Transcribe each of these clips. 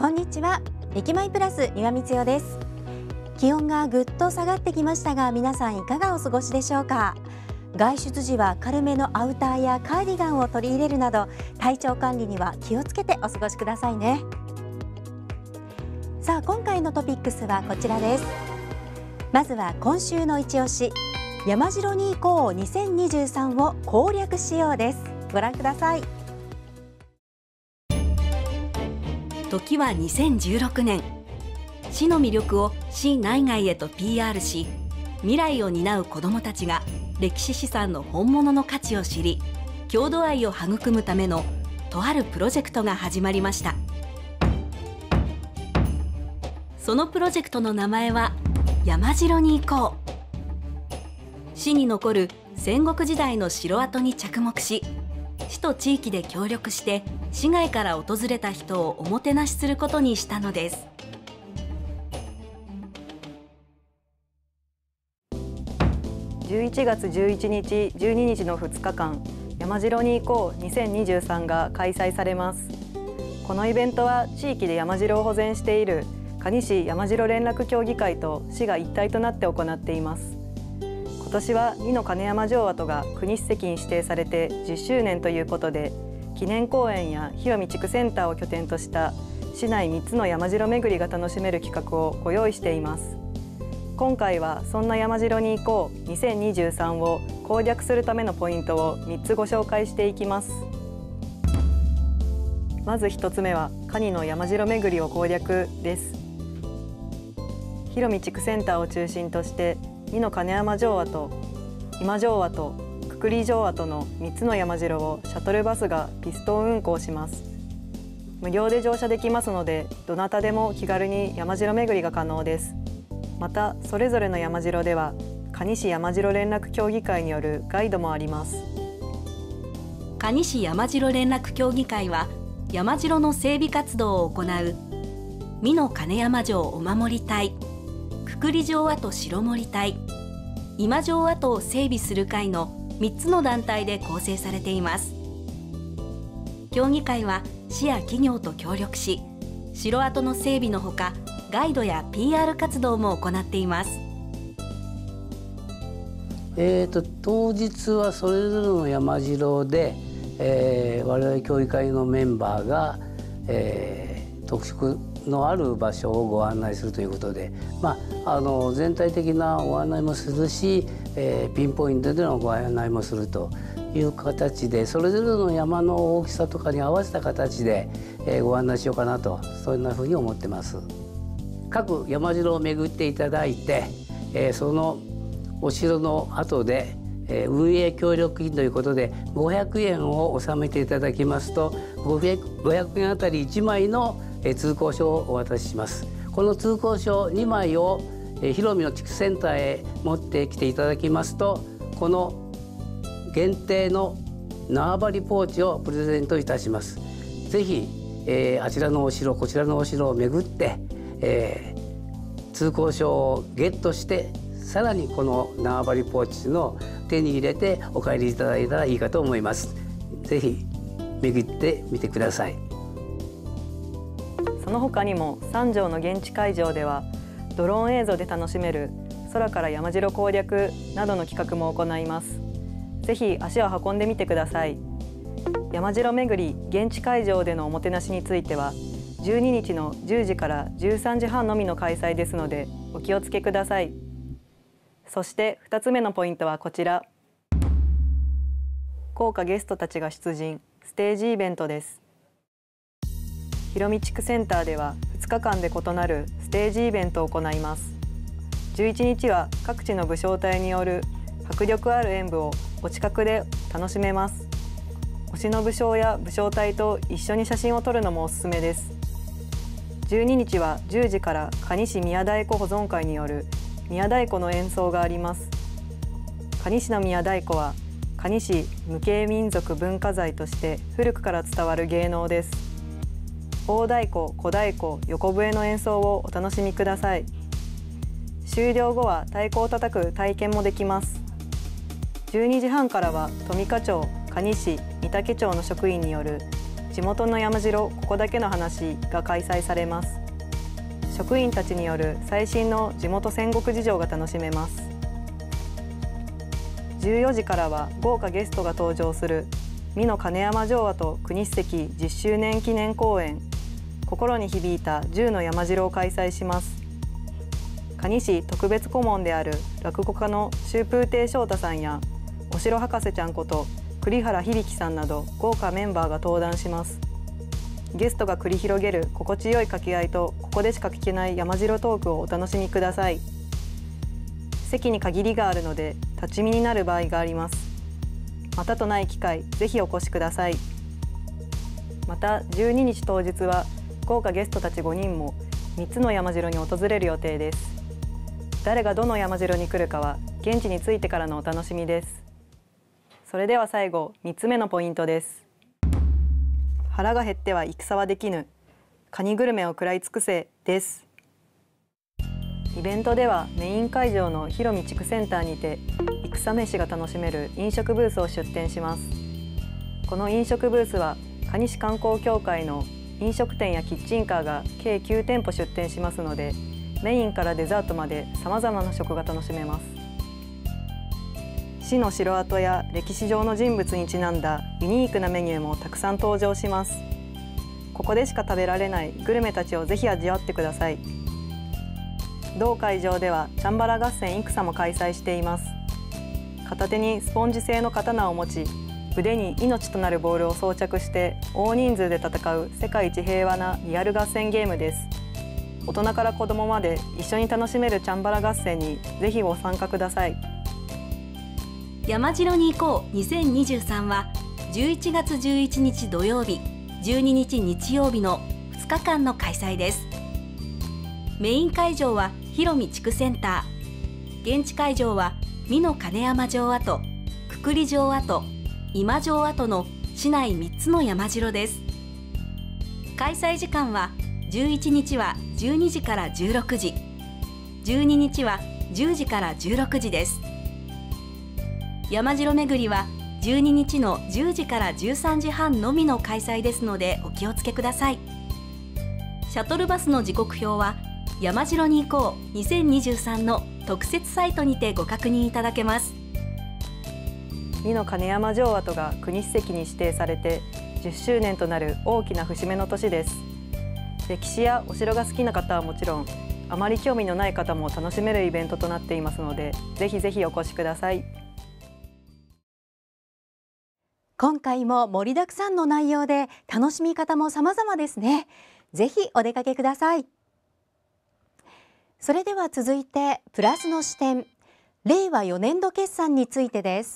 こんにちは。駅前プラス三輪光代です。気温がぐっと下がってきましたが、皆さんいかがお過ごしでしょうか。外出時は軽めのアウターやカーディガンを取り入れるなど、体調管理には気をつけてお過ごしくださいね。さあ、今回のトピックスはこちらです。まずは今週の一押し、山城に行こう2023を攻略しようです。ご覧ください。 時は2016年、市の魅力を市内外へと PR し、未来を担う子どもたちが歴史資産の本物の価値を知り、郷土愛を育むためのとあるプロジェクトが始まりました。そのプロジェクトの名前は山城に行こう。市に残る戦国時代の城跡に着目し、市と地域で協力して市外から訪れた人をおもてなしすることにしたのです。 11月11日、12日の2日間、山城に行こう2023が開催されます。このイベントは地域で山城を保全している蟹市山城連絡協議会と市が一体となって行っています。今年は美濃金山城跡が国史跡に指定されて10周年ということで、記念公園や広見地区センターを拠点とした市内3つの山城巡りが楽しめる企画をご用意しています。今回はそんな山城に行こう2023を攻略するためのポイントを3つご紹介していきます。まず1つ目は蟹の山城巡りを攻略です。広見地区センターを中心として美濃金山城跡、今城跡、くくり城跡の3つの山城をシャトルバスがピストン運行します。無料で乗車できますので、どなたでも気軽に山城巡りが可能です。また、それぞれの山城では蟹市山城連絡協議会によるガイドもあります。 蟹市山城連絡協議会は山城の整備活動を行う美濃金山城お守り隊、くくり城跡城守隊、今城跡を整備する会の3つの団体で構成されています。協議会は市や企業と協力し、城跡の整備のほかガイドや PR 活動も行っています。 当日はそれぞれの山城で、我々協議会のメンバーが、特色のある場所をご案内するということで、全体的なご案内もするし、ピンポイントでのご案内もするという形で、それぞれの山の大きさとかに合わせた形で、ご案内しようかなと、そんなふうに思ってます。各山城を巡っていただいて、そのお城の後で、運営協力金ということで500円を納めていただきますと、500円あたり1枚の通行証をお渡しします。この通行証2枚を広見の地区センターへ持ってきていただきますと、この限定の縄張りポーチをプレゼントいたします。ぜひ、あちらのお城こちらのお城を巡って、通行証をゲットして、さらにこの縄張りポーチの手に入れてお帰りいただいたらいいかと思います。ぜひ巡ってみてください。 その他にも3条の現地会場ではドローン映像で楽しめる空から山城攻略などの企画も行います。ぜひ足を運んでみてください。山城巡り現地会場でのおもてなしについては12日の10時から13時半のみの開催ですので、お気をつけください。そして2つ目のポイントはこちら。豪華ゲストたちが出陣、ステージイベントです。広見地区センターでは2日間で異なるステージイベントを行います。11日は各地の武将隊による迫力ある演舞をお近くで楽しめます。推しの武将や武将隊と一緒に写真を撮るのもおすすめです。12日は10時から蟹市宮太鼓保存会による宮太鼓の演奏があります。蟹市の宮太鼓は蟹市無形民族文化財として古くから伝わる芸能です。大太鼓、小太鼓、横笛の演奏をお楽しみください。終了後は太鼓を叩く体験もできます。12時半からは富加町、蟹市、御岳町の職員による地元の山城ここだけの話が開催されます。職員たちによる最新の地元戦国事情が楽しめます。14時からは豪華ゲストが登場する美濃金山城跡国史跡10周年記念公演心に響いた10の山城を開催します。蟹市特別顧問である落語家の秋風亭昇太さんやお城博士ちゃんこと栗原響さんなど豪華メンバーが登壇します。ゲストが繰り広げる心地よい掛け合いとここでしか聞けない山城トークをお楽しみください。席に限りがあるので立ち見になる場合があります。またとない機会、ぜひお越しください。また12日当日は豪華ゲストたち5人も3つの山城に訪れる予定です。誰がどの山城に来るかは現地に着いてからのお楽しみです。それでは最後、3つ目のポイントです。腹が減っては戦はできぬ、カニグルメを食らい尽くせです。イベントではメイン会場の広見地区センターにて戦飯が楽しめる飲食ブースを出店します。この飲食ブースは蟹市観光協会の飲食店やキッチンカーが計9店舗出店しますので、メインからデザートまでさまざまな食が楽しめます。市の城跡や歴史上の人物にちなんだユニークなメニューもたくさん登場します。ここでしか食べられないグルメたちをぜひ味わってください。同会場ではチャンバラ合戦戦も開催しています。片手にスポンジ製の刀を持ち、腕に命となるボールを装着して大人数で戦う世界一平和なリアル合戦ゲームです。大人から子供まで一緒に楽しめるチャンバラ合戦にぜひご参加ください。 山城に行こう2023は11月11日土曜日、12日日曜日の2日間の開催です。メイン会場は広見地区センター、現地会場は美濃金山城跡、くくり城跡、今城跡の市内3つの山城です。開催時間は11日は12時から16時、12日は10時から16時です。山城巡りは12日の10時から13時半のみの開催ですのでお気をつけください。シャトルバスの時刻表は山城に行こう2023の特設サイトにてご確認いただけます。 美濃金山城跡が国史跡に指定されて10周年となる大きな節目の年です。歴史やお城が好きな方はもちろん、あまり興味のない方も楽しめるイベントとなっていますので、ぜひぜひお越しください。 今回も盛りだくさんの内容で楽しみ方も様々ですね。ぜひお出かけください。それでは続いてプラスの視点、令和4年度決算についてです。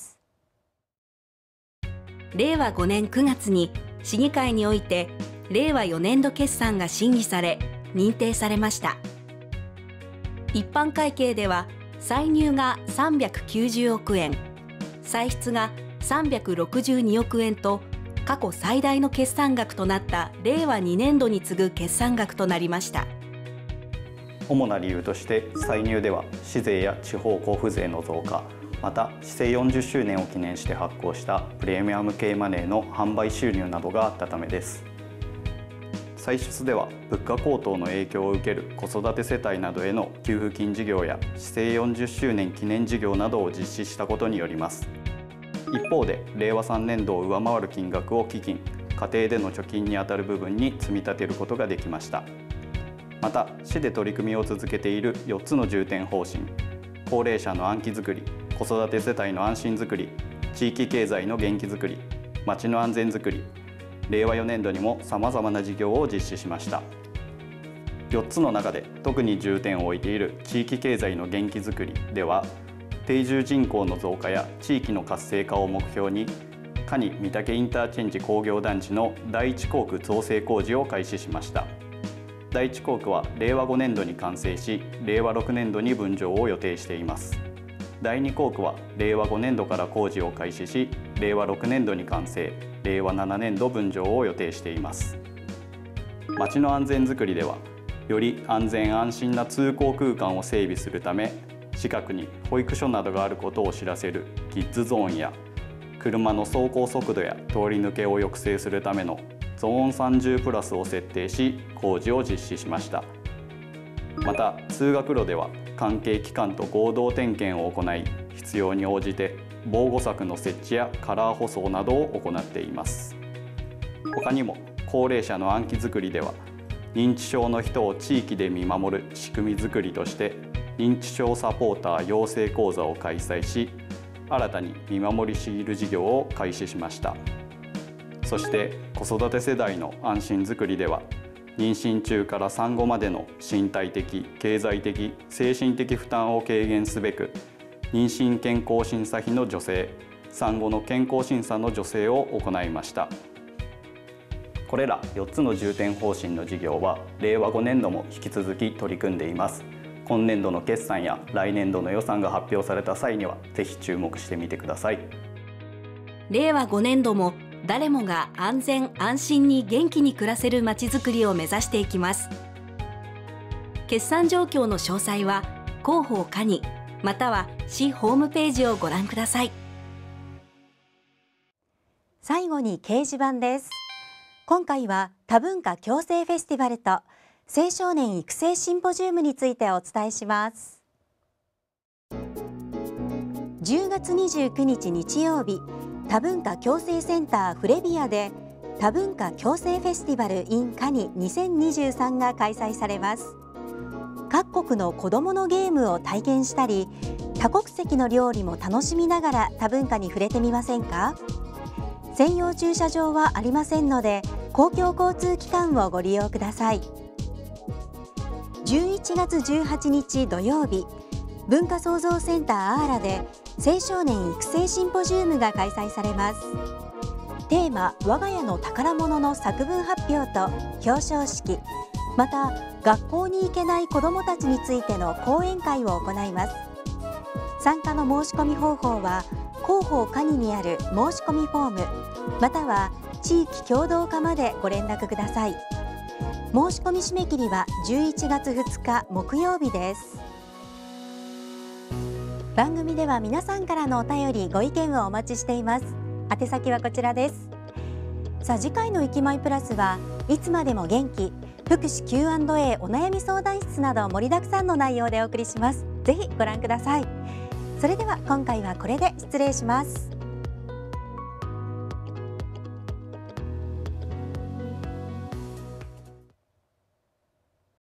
令和5年9月に市議会において令和4年度決算が審議され認定されました。一般会計では歳入が390億円、歳出が362億円と過去最大の決算額となった令和2年度に次ぐ決算額となりました。 主な理由として歳入では市税や地方交付税の増加、また市政40周年を記念して発行したプレミアム系マネーの販売収入などがあったためです。歳出では物価高騰の影響を受ける子育て世帯などへの給付金事業や市政40周年記念事業などを実施したことによります。一方で令和3年度を上回る金額を基金、家庭での貯金にあたる部分に積み立てることができました。また市で取り組みを続けている4つの重点方針、高齢者の安居づくり、子育て世帯の安心づくり、地域経済の元気づくり、町の安全づくり、令和4年度にもさまざまな事業を実施しました。4つの中で特に重点を置いている地域経済の元気づくりでは、定住人口の増加や地域の活性化を目標に蟹御嶽インターチェンジ工業団地の第一校区造成工事を開始しました。第一校区は令和5年度に完成し、令和6年度に分譲を予定しています。第二校区は令和5年度から工事を開始し、令和6年度に完成、令和7年度分譲を予定しています。町の安全づくりでは、より安全安心な通行空間を整備するため、近くに保育所などがあることを知らせるキッズゾーンや、車の走行速度や通り抜けを抑制するためのゾーン30プラスを設定し工事を実施しました。また通学路では関係機関と合同点検を行い、必要に応じて防護柵の設置やカラー舗装などを行っています。他にも高齢者の暗記づくりでは、認知症の人を地域で見守る仕組みづくりとして認知症サポーター養成講座を開催し、新たに見守りシール事業を開始しました。そして子育て世代の安心づくりでは、妊娠中から産後までの身体的、経済的、精神的負担を軽減すべく、妊娠健康審査費の助成、産後の健康審査の助成を行いました。これら4つの重点方針の事業は令和5年度も引き続き取り組んでいます。今年度の決算や来年度の予算が発表された際にはぜひ注目してみてください。 令和5年度も誰もが安全安心に元気に暮らせるまちづくりを目指していきます。決算状況の詳細は広報課にまたは市ホームページをご覧ください。 最後に掲示板です。今回は多文化共生フェスティバルと青少年育成シンポジウムについてお伝えします。10月29日日曜日、多文化共生センターフレビアで多文化共生フェスティバル in カニ2023が開催されます。各国の子どものゲームを体験したり、多国籍の料理も楽しみながら多文化に触れてみませんか？専用駐車場はありませんので、公共交通機関をご利用ください。11月18日土曜日、文化創造センターアーラで青少年育成シンポジウムが開催されます。テーマ、我が家の宝物の作文発表と表彰式、また学校に行けない子どもたちについての講演会を行います。参加の申し込み方法は広報課にある申し込みフォーム、または地域協同課までご連絡ください。申し込み締め切りは11月2日木曜日です。番組では皆さんからのお便りご意見をお待ちしています。宛先はこちらです。さあ、次回のいきまいプラスはいつまでも元気福祉 Q&A お悩み相談室など盛りだくさんの内容でお送りします。ぜひご覧ください。それでは今回はこれで失礼します。